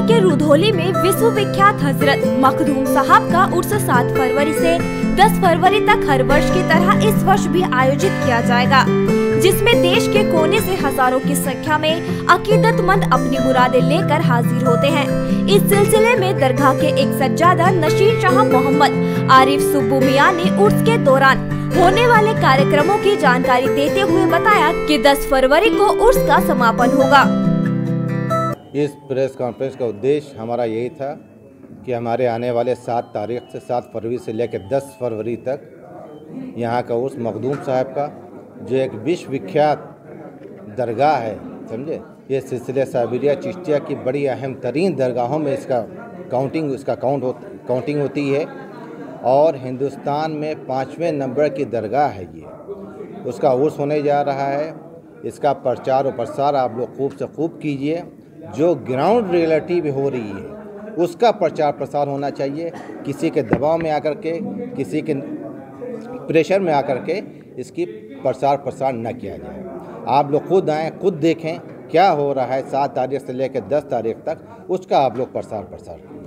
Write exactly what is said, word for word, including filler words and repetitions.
के रुधौली में विश्व विख्यात हजरत मखदूम साहब का उर्स सात फरवरी से दस फरवरी तक हर वर्ष की तरह इस वर्ष भी आयोजित किया जाएगा, जिसमें देश के कोने से हजारों की संख्या में अकीदतमंद अपनी मुरादें लेकर हाजिर होते हैं। इस सिलसिले में दरगाह के एक सज्जादा नशीर शाह मोहम्मद आरिफ सुब्बू मियां ने उर्स के दौरान होने वाले कार्यक्रमों की जानकारी देते हुए बताया कि दस फरवरी को उर्स का समापन होगा। इस प्रेस कॉन्फ्रेंस का उद्देश्य हमारा यही था कि हमारे आने वाले सात तारीख से सात फरवरी से लेकर दस फरवरी तक यहाँ का उर्स मखदूम साहब का, जो एक विश्व विख्यात दरगाह है, समझे, ये सिलसिले साबिरिया चिश्तिया की बड़ी अहम तरीन दरगाहों में इसका काउंटिंग इसका काउंट हो काउंटिंग होती है और हिंदुस्तान में पाँचवें नंबर की दरगाह है ये। उसका उर्स होने जा रहा है। इसका प्रचार और प्रसार आप लोग खूब से खूब कीजिए। जो ग्राउंड रियलिटी भी हो रही है उसका प्रचार प्रसार होना चाहिए। किसी के दबाव में आकर के, किसी के प्रेशर में आकर के इसकी प्रसार प्रसार न किया जाए। आप लोग खुद आएँ, खुद देखें क्या हो रहा है सात तारीख से लेकर दस तारीख तक, उसका आप लोग प्रसार प्रसार